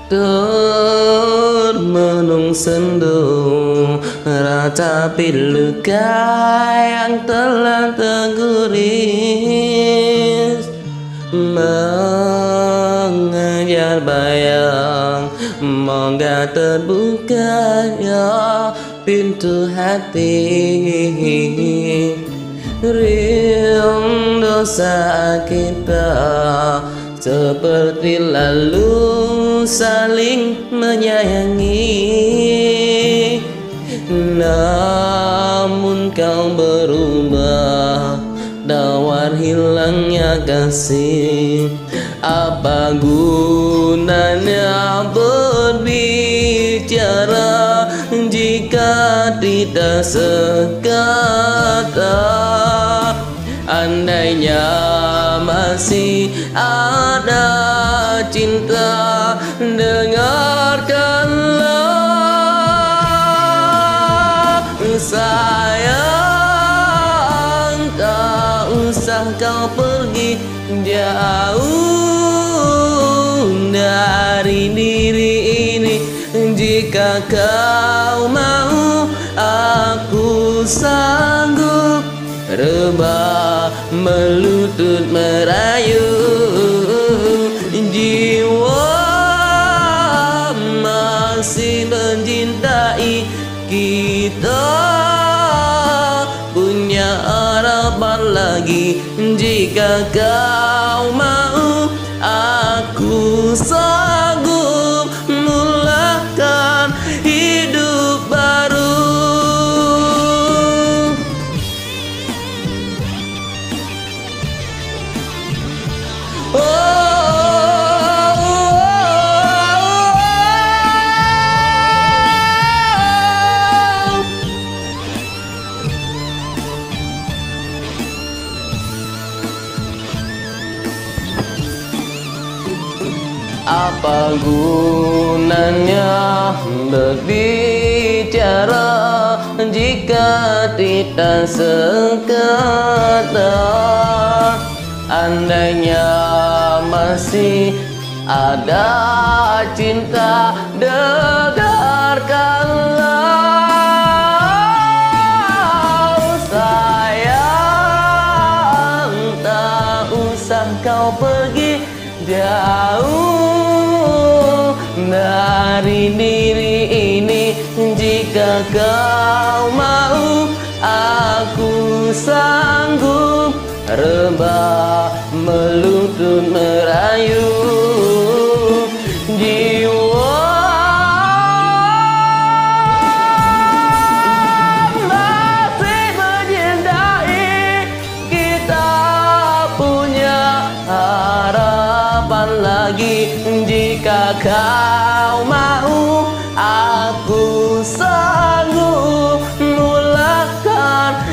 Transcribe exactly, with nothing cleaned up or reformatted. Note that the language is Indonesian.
Termenung sendu ratapi luka yang telah terguris, mengejar bayang moga terbuka ya pintu hati. Rindu saat kita seperti lalu saling menyayangi, namun kau berubah, tawar hilangnya kasih. Apa gunanya berbicara jika tidak sekata? Andainya masih ada cinta, dengarkanlah sayang. Tak usah kau pergi jauh dari diri ini. Jika kau mau, aku sanggup rebah melutut merayu. Jiwa masih mencintai kita, punya harapan lagi. Jika kau mau, aku sanggup mulakan hidup baru. Apa gunanya berbicara jika tidak sekata? Andainya masih ada cinta, dengarkanlah sayang. Tak usah kau pergi jauh dari diri ini. Jika kau mau, aku sanggup rebah melutut merayu. Jiwa masih mencintai kita, punya harapan lagi. Jika kau mau, aku sanggup mulakan